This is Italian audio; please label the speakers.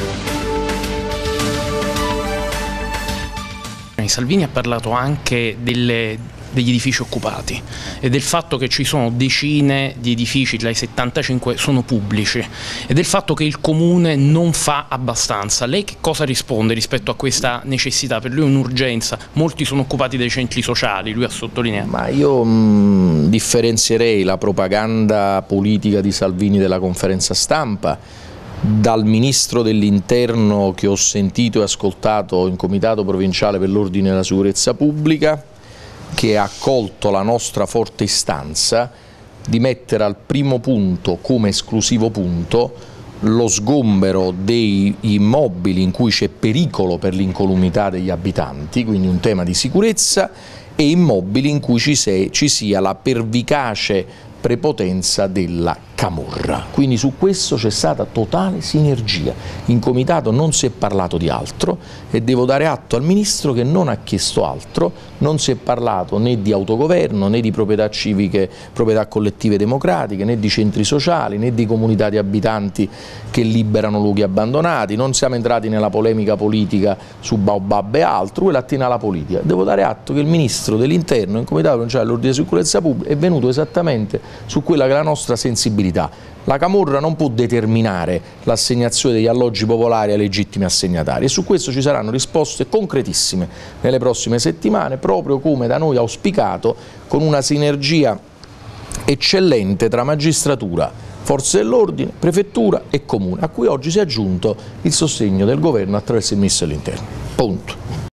Speaker 1: Salvini ha parlato anche degli edifici occupati e del fatto che ci sono decine di edifici, tra i 75 sono pubblici, e del fatto che il Comune non fa abbastanza. Lei che cosa risponde rispetto a questa necessità? Per lui è un'urgenza, molti sono occupati dai centri sociali, lui ha sottolineato.
Speaker 2: Ma io differenzierei la propaganda politica di Salvini della conferenza stampa dal Ministro dell'Interno che ho sentito e ascoltato in Comitato Provinciale per l'Ordine e la Sicurezza Pubblica, che ha accolto la nostra forte istanza di mettere al primo punto, come esclusivo punto, lo sgombero dei immobili in cui c'è pericolo per l'incolumità degli abitanti, quindi un tema di sicurezza, e immobili in cui ci sia la pervicace prepotenza della camorra. Quindi su questo c'è stata totale sinergia. In Comitato non si è parlato di altro e devo dare atto al Ministro che non ha chiesto altro, non si è parlato né di autogoverno, né di proprietà civiche, proprietà collettive democratiche, né di centri sociali, né di comunità di abitanti che liberano luoghi abbandonati, non siamo entrati nella polemica politica su Baobab e altro, quella attiene alla politica. Devo dare atto che il Ministro dell'Interno in Comitato Provinciale dell'Ordine e Sicurezza Pubblica è venuto esattamente su quella che è la nostra sensibilità. La camorra non può determinare l'assegnazione degli alloggi popolari ai legittimi assegnatari e su questo ci saranno risposte concretissime nelle prossime settimane, proprio come da noi auspicato, con una sinergia eccellente tra magistratura, forze dell'ordine, prefettura e comune, a cui oggi si è aggiunto il sostegno del governo attraverso il Ministro dell'Interno. Punto.